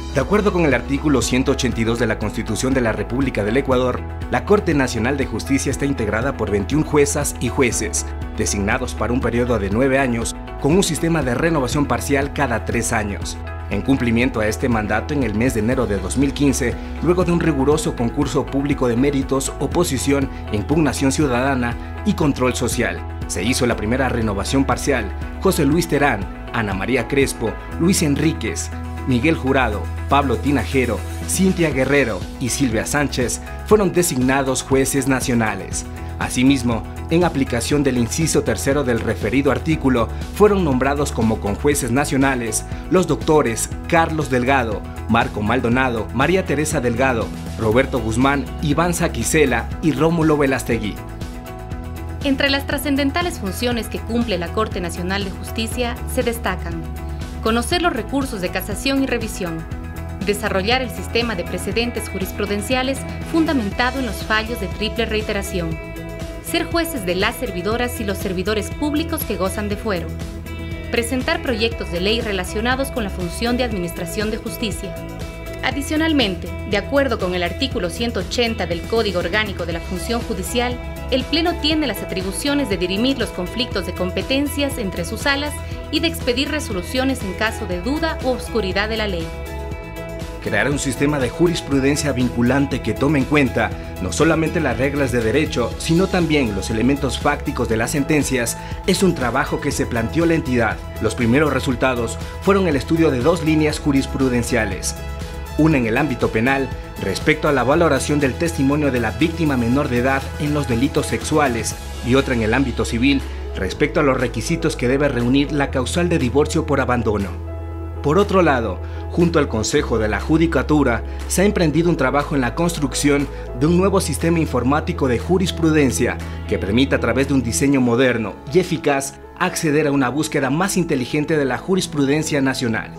De acuerdo con el artículo 182 de la Constitución de la República del Ecuador, la Corte Nacional de Justicia está integrada por 21 juezas y jueces, designados para un periodo de 9 años, con un sistema de renovación parcial cada 3 años. En cumplimiento a este mandato, en el mes de enero de 2015, luego de un riguroso concurso público de méritos, oposición, impugnación ciudadana y control social, se hizo la primera renovación parcial. José Luis Terán, Ana María Crespo, Luis Enríquez, Miguel Jurado, Pablo Tinajero, Cintia Guerrero y Silvia Sánchez fueron designados jueces nacionales. Asimismo, en aplicación del inciso tercero del referido artículo, fueron nombrados como conjueces nacionales los doctores Carlos Delgado, Marco Maldonado, María Teresa Delgado, Roberto Guzmán, Iván Saquicela y Rómulo Velastegui. Entre las trascendentales funciones que cumple la Corte Nacional de Justicia se destacan: conocer los recursos de casación y revisión, desarrollar el sistema de precedentes jurisprudenciales fundamentado en los fallos de triple reiteración, ser jueces de las servidoras y los servidores públicos que gozan de fuero, presentar proyectos de ley relacionados con la función de administración de justicia. Adicionalmente, de acuerdo con el artículo 180 del Código Orgánico de la Función Judicial, el Pleno tiene las atribuciones de dirimir los conflictos de competencias entre sus salas y de expedir resoluciones en caso de duda o obscuridad de la ley. Crear un sistema de jurisprudencia vinculante que tome en cuenta no solamente las reglas de derecho, sino también los elementos fácticos de las sentencias, es un trabajo que se planteó la entidad. Los primeros resultados fueron el estudio de 2 líneas jurisprudenciales. Una en el ámbito penal, respecto a la valoración del testimonio de la víctima menor de edad en los delitos sexuales, y otra en el ámbito civil, respecto a los requisitos que debe reunir la causal de divorcio por abandono. Por otro lado, junto al Consejo de la Judicatura, se ha emprendido un trabajo en la construcción de un nuevo sistema informático de jurisprudencia que permita, a través de un diseño moderno y eficaz, acceder a una búsqueda más inteligente de la jurisprudencia nacional.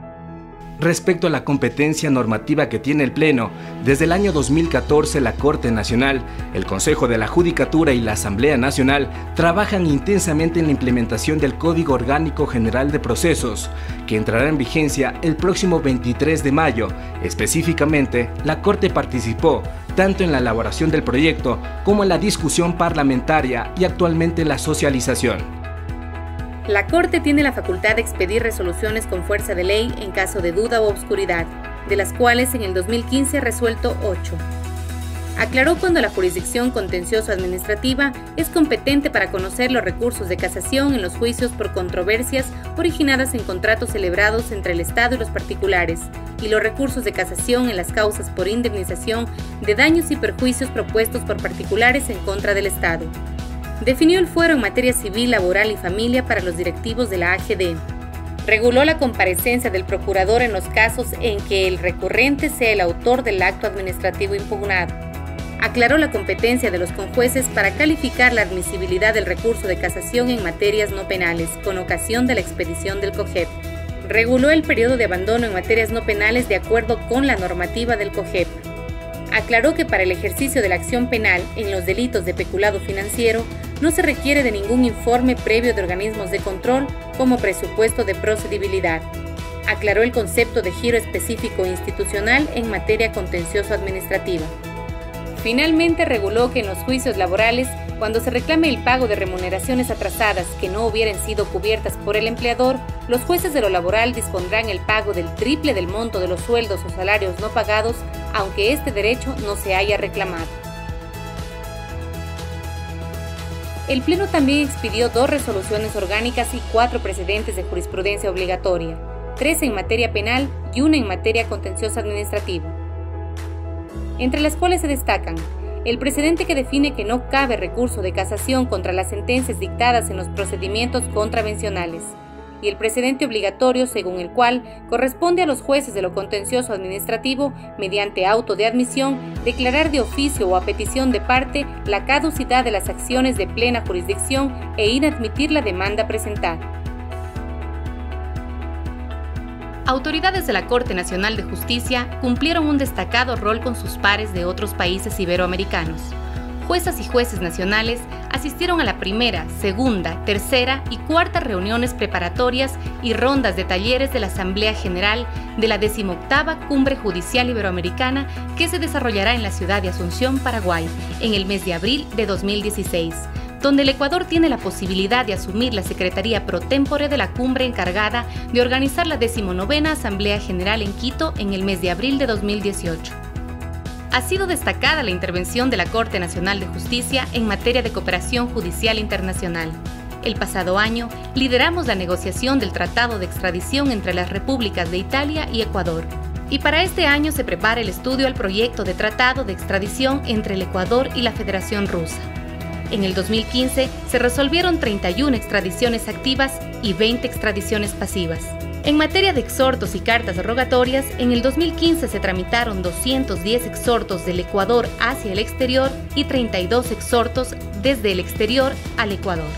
Respecto a la competencia normativa que tiene el Pleno, desde el año 2014 la Corte Nacional, el Consejo de la Judicatura y la Asamblea Nacional trabajan intensamente en la implementación del Código Orgánico General de Procesos, que entrará en vigencia el próximo 23 de mayo. Específicamente, la Corte participó tanto en la elaboración del proyecto como en la discusión parlamentaria y actualmente en la socialización. La Corte tiene la facultad de expedir resoluciones con fuerza de ley en caso de duda o obscuridad, de las cuales en el 2015 ha resuelto 8. Aclaró cuando la jurisdicción contencioso-administrativa es competente para conocer los recursos de casación en los juicios por controversias originadas en contratos celebrados entre el Estado y los particulares, y los recursos de casación en las causas por indemnización de daños y perjuicios propuestos por particulares en contra del Estado. Definió el fuero en materia civil, laboral y familia para los directivos de la AGD. Reguló la comparecencia del procurador en los casos en que el recurrente sea el autor del acto administrativo impugnado. Aclaró la competencia de los conjueces para calificar la admisibilidad del recurso de casación en materias no penales, con ocasión de la expedición del COJEP. Reguló el periodo de abandono en materias no penales de acuerdo con la normativa del COJEP. Aclaró que para el ejercicio de la acción penal en los delitos de peculado financiero no se requiere de ningún informe previo de organismos de control como presupuesto de procedibilidad. Aclaró el concepto de giro específico institucional en materia contencioso-administrativa. Finalmente reguló que en los juicios laborales, cuando se reclame el pago de remuneraciones atrasadas que no hubieran sido cubiertas por el empleador, los jueces de lo laboral dispondrán el pago del triple del monto de los sueldos o salarios no pagados, aunque este derecho no se haya reclamado. El Pleno también expidió 2 resoluciones orgánicas y 4 precedentes de jurisprudencia obligatoria, 3 en materia penal y 1 en materia contencioso administrativa, entre las cuales se destacan el precedente que define que no cabe recurso de casación contra las sentencias dictadas en los procedimientos contravencionales, y el precedente obligatorio según el cual corresponde a los jueces de lo contencioso administrativo, mediante auto de admisión, declarar de oficio o a petición de parte la caducidad de las acciones de plena jurisdicción e inadmitir la demanda presentada. Autoridades de la Corte Nacional de Justicia cumplieron un destacado rol con sus pares de otros países iberoamericanos. Juezas y jueces nacionales asistieron a la primera, segunda, tercera y cuarta reuniones preparatorias y rondas de talleres de la Asamblea General de la 18ª Cumbre Judicial Iberoamericana que se desarrollará en la ciudad de Asunción, Paraguay, en el mes de abril de 2016, donde el Ecuador tiene la posibilidad de asumir la Secretaría Pro Tempore de la cumbre encargada de organizar la 19ª Asamblea General en Quito en el mes de abril de 2018. Ha sido destacada la intervención de la Corte Nacional de Justicia en materia de cooperación judicial internacional. El pasado año lideramos la negociación del Tratado de Extradición entre las Repúblicas de Italia y Ecuador. Y para este año se prepara el estudio al proyecto de Tratado de Extradición entre el Ecuador y la Federación Rusa. En el 2015 se resolvieron 31 extradiciones activas y 20 extradiciones pasivas. En materia de exhortos y cartas rogatorias, en el 2015 se tramitaron 210 exhortos del Ecuador hacia el exterior y 32 exhortos desde el exterior al Ecuador.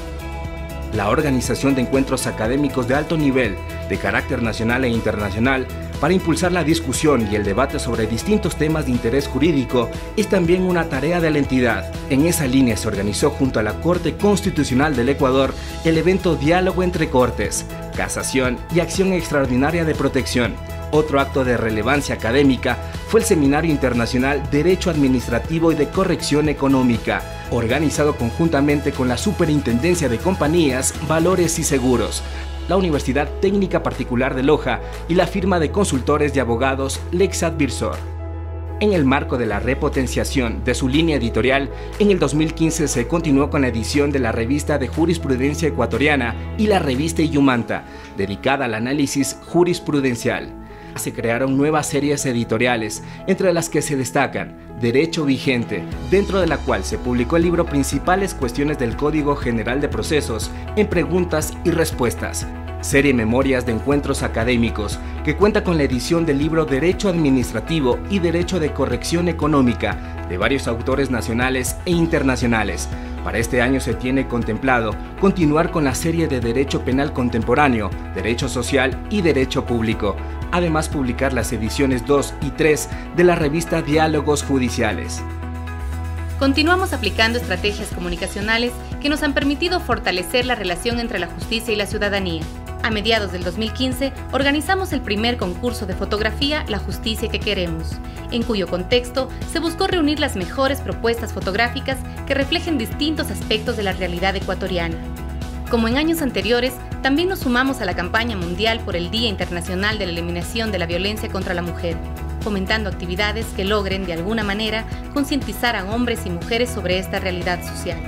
La organización de encuentros académicos de alto nivel, de carácter nacional e internacional, para impulsar la discusión y el debate sobre distintos temas de interés jurídico es también una tarea de la entidad. En esa línea se organizó junto a la Corte Constitucional del Ecuador el evento Diálogo entre Cortes, Casación y Acción Extraordinaria de Protección. Otro acto de relevancia académica fue el Seminario Internacional Derecho Administrativo y de Corrección Económica, organizado conjuntamente con la Superintendencia de Compañías, Valores y Seguros, la Universidad Técnica Particular de Loja y la firma de consultores y abogados Lex Advisor. En el marco de la repotenciación de su línea editorial, en el 2015 se continuó con la edición de la revista de Jurisprudencia Ecuatoriana y la revista Iyumanta, dedicada al análisis jurisprudencial. Se crearon nuevas series editoriales, entre las que se destacan Derecho Vigente, dentro de la cual se publicó el libro Principales Cuestiones del Código General de Procesos en preguntas y respuestas. Serie Memorias de Encuentros Académicos, que cuenta con la edición del libro Derecho Administrativo y Derecho de Corrección Económica, de varios autores nacionales e internacionales. Para este año se tiene contemplado continuar con la serie de Derecho Penal Contemporáneo, Derecho Social y Derecho Público. Además, publicar las ediciones 2 y 3 de la revista Diálogos Judiciales. Continuamos aplicando estrategias comunicacionales que nos han permitido fortalecer la relación entre la justicia y la ciudadanía. A mediados del 2015, organizamos el primer concurso de fotografía La Justicia que Queremos, en cuyo contexto se buscó reunir las mejores propuestas fotográficas que reflejen distintos aspectos de la realidad ecuatoriana. Como en años anteriores, también nos sumamos a la campaña mundial por el Día Internacional de la Eliminación de la Violencia contra la Mujer, fomentando actividades que logren de alguna manera concientizar a hombres y mujeres sobre esta realidad social.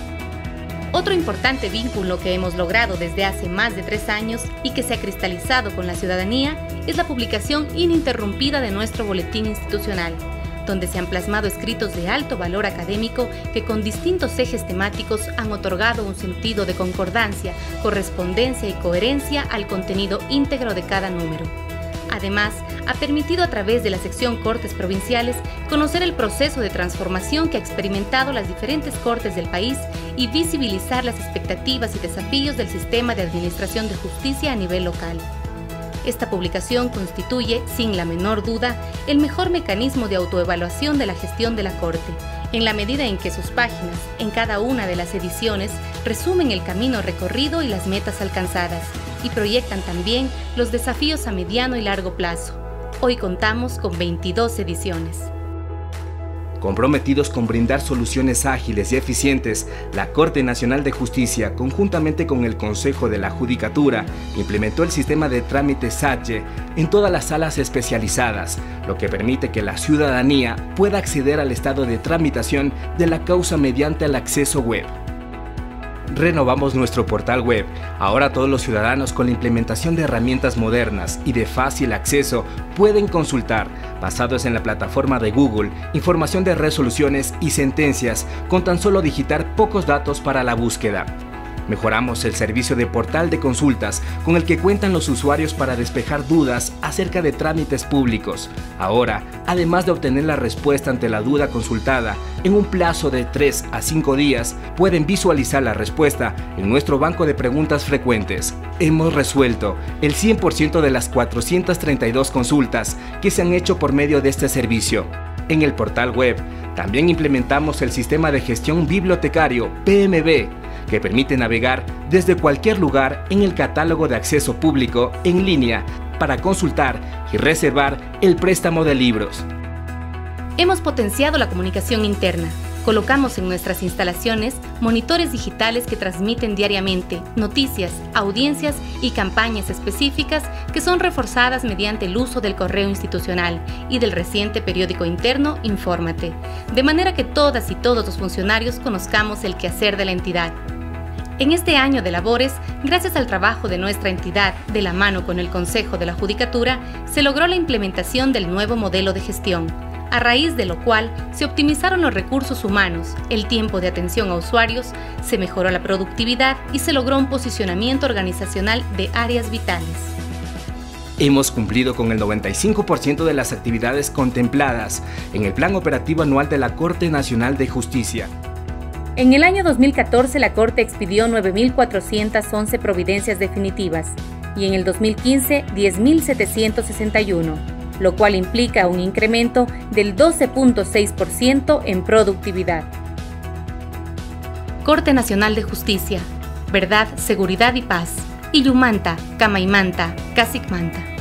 Otro importante vínculo que hemos logrado desde hace más de 3 años y que se ha cristalizado con la ciudadanía es la publicación ininterrumpida de nuestro boletín institucional, donde se han plasmado escritos de alto valor académico que con distintos ejes temáticos han otorgado un sentido de concordancia, correspondencia y coherencia al contenido íntegro de cada número. Además, ha permitido a través de la sección Cortes Provinciales conocer el proceso de transformación que ha experimentado las diferentes cortes del país y visibilizar las expectativas y desafíos del sistema de administración de justicia a nivel local. Esta publicación constituye, sin la menor duda, el mejor mecanismo de autoevaluación de la gestión de la Corte, en la medida en que sus páginas, en cada una de las ediciones, resumen el camino recorrido y las metas alcanzadas, y proyectan también los desafíos a mediano y largo plazo. Hoy contamos con 22 ediciones. Comprometidos con brindar soluciones ágiles y eficientes, la Corte Nacional de Justicia, conjuntamente con el Consejo de la Judicatura, implementó el sistema de trámite SATYE en todas las salas especializadas, lo que permite que la ciudadanía pueda acceder al estado de tramitación de la causa mediante el acceso web. Renovamos nuestro portal web. Ahora todos los ciudadanos, con la implementación de herramientas modernas y de fácil acceso, pueden consultar, basados en la plataforma de Google, información de resoluciones y sentencias con tan solo digitar pocos datos para la búsqueda. Mejoramos el servicio de portal de consultas con el que cuentan los usuarios para despejar dudas acerca de trámites públicos. Ahora, además de obtener la respuesta ante la duda consultada, en un plazo de 3 a 5 días, pueden visualizar la respuesta en nuestro banco de preguntas frecuentes. Hemos resuelto el 100% de las 432 consultas que se han hecho por medio de este servicio. En el portal web También implementamos el sistema de gestión bibliotecario PMB, que permite navegar desde cualquier lugar en el catálogo de acceso público en línea para consultar y reservar el préstamo de libros. Hemos potenciado la comunicación interna. Colocamos en nuestras instalaciones monitores digitales que transmiten diariamente noticias, audiencias y campañas específicas que son reforzadas mediante el uso del correo institucional y del reciente periódico interno Infórmate, de manera que todas y todos los funcionarios conozcamos el quehacer de la entidad. En este año de labores, gracias al trabajo de nuestra entidad de la mano con el Consejo de la Judicatura, se logró la implementación del nuevo modelo de gestión, a raíz de lo cual se optimizaron los recursos humanos, el tiempo de atención a usuarios, se mejoró la productividad y se logró un posicionamiento organizacional de áreas vitales. Hemos cumplido con el 95% de las actividades contempladas en el Plan Operativo Anual de la Corte Nacional de Justicia. En el año 2014, la Corte expidió 9.411 providencias definitivas y en el 2015, 10.761. Lo cual implica un incremento del 12.6% en productividad. Corte Nacional de Justicia, Verdad, Seguridad y Paz. Illumanta, Kamaimanta, Casigmanta.